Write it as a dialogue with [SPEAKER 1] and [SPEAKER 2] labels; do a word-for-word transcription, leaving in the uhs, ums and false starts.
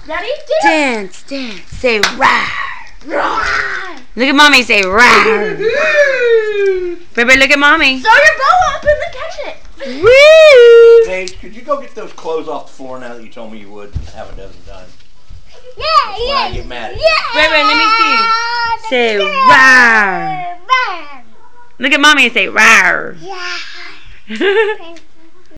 [SPEAKER 1] Daddy,
[SPEAKER 2] dance, dance. Say rawr.
[SPEAKER 1] Rawr.
[SPEAKER 2] Look at mommy. Say rawr. Baby, look at mommy.
[SPEAKER 1] Throw your bow up and then catch it.
[SPEAKER 2] Woo!
[SPEAKER 3] Hey, could you go get those clothes off the floor now that you told me you would half a dozen times?
[SPEAKER 1] Yeah,
[SPEAKER 3] That's
[SPEAKER 1] yeah.
[SPEAKER 3] when I get mad at you.
[SPEAKER 1] Yeah.
[SPEAKER 2] Baby, let me see. Say rawr.
[SPEAKER 1] Rawr.
[SPEAKER 2] Look at mommy and say rawr.
[SPEAKER 1] Yeah.